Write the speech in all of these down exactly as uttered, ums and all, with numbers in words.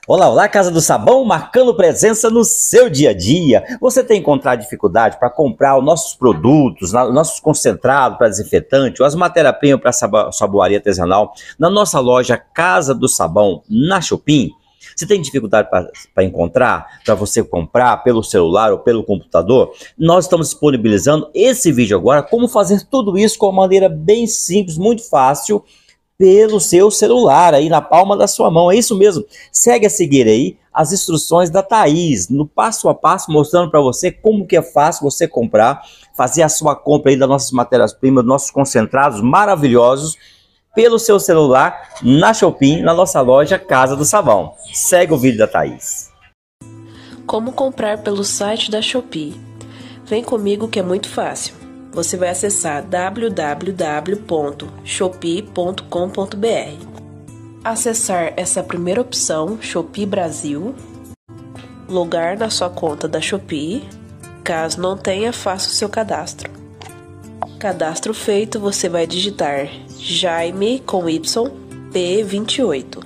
Olá, olá, Casa do Sabão, marcando presença no seu dia a dia. Você tem encontrado dificuldade para comprar os nossos produtos, os nossos concentrados para desinfetante, ou as matérias-primas para saboaria artesanal, na nossa loja Casa do Sabão, na Shopping? Você tem dificuldade para encontrar, para você comprar pelo celular ou pelo computador? Nós estamos disponibilizando esse vídeo agora, como fazer tudo isso com uma maneira bem simples, muito fácil, pelo seu celular, aí na palma da sua mão. É isso mesmo. Segue a seguir aí as instruções da Thaís, no passo a passo, mostrando para você como que é fácil você comprar, fazer a sua compra aí das nossas matérias-primas, nossos concentrados maravilhosos, pelo seu celular, na Shopping, na nossa loja Casa do Sabão. Segue o vídeo da Thaís. Como comprar pelo site da Shopee? Vem comigo que é muito fácil. Você vai acessar w w w ponto shopee ponto com ponto b r. Acessar essa primeira opção, Shopee Brasil. Logar na sua conta da Shopee. Caso não tenha, faça o seu cadastro. Cadastro feito, você vai digitar Jaime com Y P vinte e oito.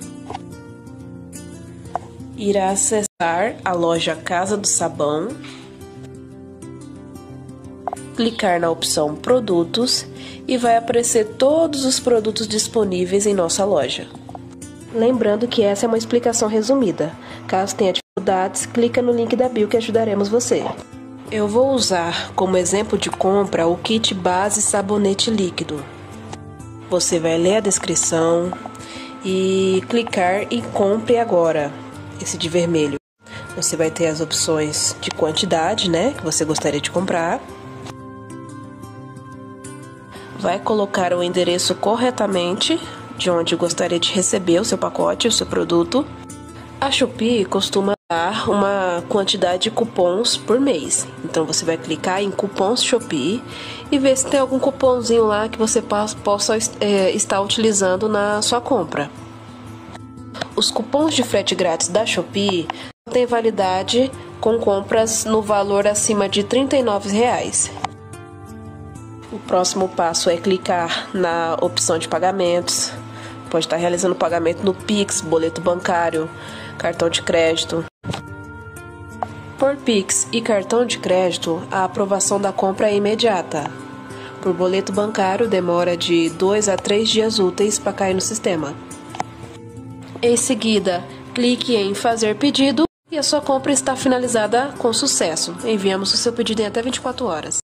Irá acessar a loja Casa do Sabão. Clicar na opção Produtos e vai aparecer todos os produtos disponíveis em nossa loja. Lembrando que essa é uma explicação resumida. Caso tenha dificuldades, clica no link da bio que ajudaremos você. Eu vou usar como exemplo de compra o kit base sabonete líquido. Você vai ler a descrição e clicar em Compre Agora, esse de vermelho. Você vai ter as opções de quantidade, né, que você gostaria de comprar. Vai colocar o endereço corretamente de onde gostaria de receber o seu pacote, o seu produto. A Shopee costuma dar uma quantidade de cupons por mês. Então você vai clicar em Cupons Shopee e ver se tem algum cupomzinho lá que você possa é, estar utilizando na sua compra. Os cupons de frete grátis da Shopee têm validade com compras no valor acima de trinta e nove reais. O próximo passo é clicar na opção de pagamentos. Pode estar realizando pagamento no Pix, boleto bancário, cartão de crédito. Por Pix e cartão de crédito, a aprovação da compra é imediata. Por boleto bancário, demora de dois a três dias úteis para cair no sistema. Em seguida, clique em Fazer Pedido e a sua compra está finalizada com sucesso. Enviamos o seu pedido em até vinte e quatro horas.